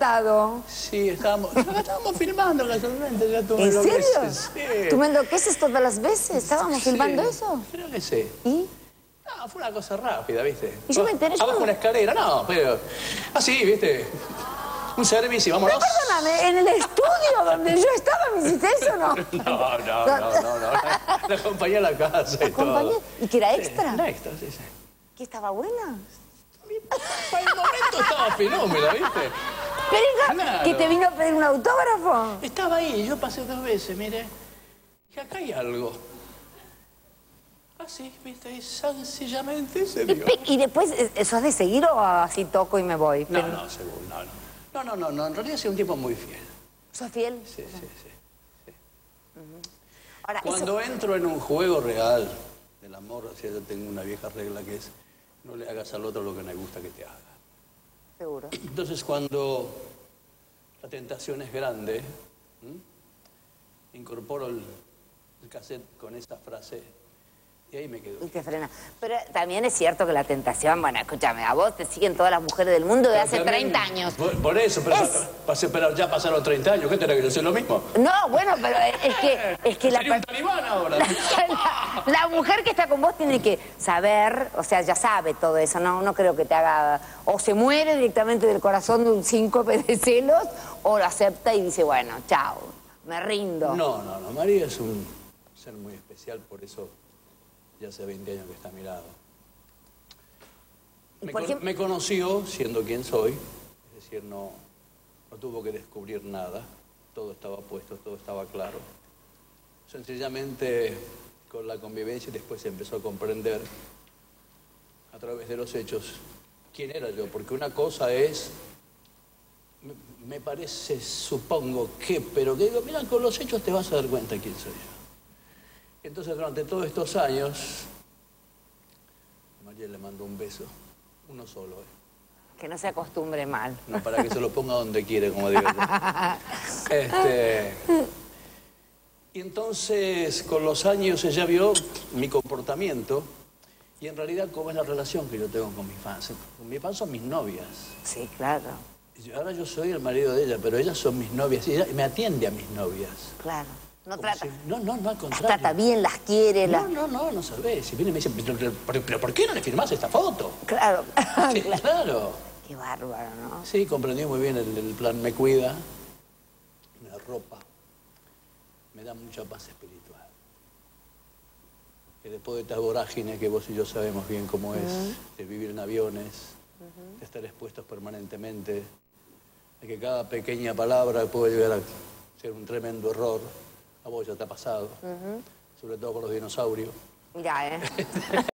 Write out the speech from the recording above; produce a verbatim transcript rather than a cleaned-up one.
estado? Sí, estábamos, estábamos filmando casualmente. Ya tú me ¿En serio? enloqueces. Sí. ¿Tú me enloqueces todas las veces? ¿Estábamos Sí, filmando eso? Creo que sí. ¿Y? No, fue una cosa rápida, ¿viste? Y yo me enteré, yo Abajo no- una escalera, no, pero... Así, ¿viste? Un servicio, vámonos. Pero perdóname, ¿en el estudio donde yo estaba me hiciste eso o no? No, no, no, no, no. La, la acompañé a la casa y ¿Acompañé? todo. ¿Y que era Sí, extra? era extra, sí, sí. ¿Que estaba buena? Para el momento estaba fenómeno, ¿viste? Pero hija, Claro. ¿que te vino a pedir un autógrafo? Estaba ahí, yo pasé dos veces, mire. Y acá hay algo. Así, ¿viste? Y sencillamente se Y, dio. pe- y después, ¿eso es de seguir o así toco y me voy? No, Pero- no, seguro, no, no. No, no, no, no, en realidad soy un tipo muy fiel. ¿Sos fiel? Sí, sí, sí. Ahora, Cuando eso... entro en un juego real del amor, o sea, yo tengo una vieja regla que es no le hagas al otro lo que no le gusta que te haga. Seguro. Entonces, cuando la tentación es grande, ¿m? incorporo el, el cassette con esa frase y ahí me quedo. Y te frena. Pero también es cierto que la tentación, bueno, escúchame, a vos te siguen todas las mujeres del mundo de hace Pero también- treinta años. Por, por eso, pero, Es- pasé- pero ya pasaron treinta años, ¿qué tenés que yo hacer lo mismo? No, bueno, pero es que, es que la, Sería un per- talibán ahora. la, la mujer que está con vos tiene que saber, o sea, ya sabe todo eso, no, no creo que te haga, o se muere directamente del corazón de un síncope de celos, o lo acepta y dice, bueno, chao, me rindo. No, no, no, María es un ser muy especial, por eso ya hace veinte años que está a mi lado. Y Me, por con- ejemplo- me conoció siendo quien soy, es decir, no, no tuvo que descubrir nada, todo estaba puesto, todo estaba claro. Sencillamente con la convivencia y después se empezó a comprender a través de los hechos quién era yo, porque una cosa es, me, me parece, supongo que, pero que digo, mira, con los hechos te vas a dar cuenta quién soy yo. Entonces, durante todos estos años, María le mandó un beso, uno solo, ¿eh? Que no se acostumbre mal. No, para que se lo ponga donde quiere, como digo yo. Este, y entonces, con los años, ella vio mi comportamiento y en realidad cómo es la relación que yo tengo con mis fans. Con mis fans son mis novias. Sí, claro, Y ahora yo soy el marido de ella, pero ellas son mis novias y ella me atiende a mis novias. claro. No Como trata, si- no, no, no, al las contrario. trata bien, las quiere, las... No, no, no, no sabés. Si viene y me dice, pero, pero, pero, pero ¿por qué no le firmás esta foto? Claro, Sí, claro. claro. Qué bárbaro, ¿no? Sí, comprendió muy bien el, el plan me cuida, me arropa, me da mucha paz espiritual. Que después de esta vorágine que vos y yo sabemos bien cómo es, de vivir en aviones, de estar expuestos permanentemente, de que cada pequeña palabra puede llegar a ser un tremendo error, a vos ya te ha pasado, sobre todo con los dinosaurios. Mirá, ¿eh?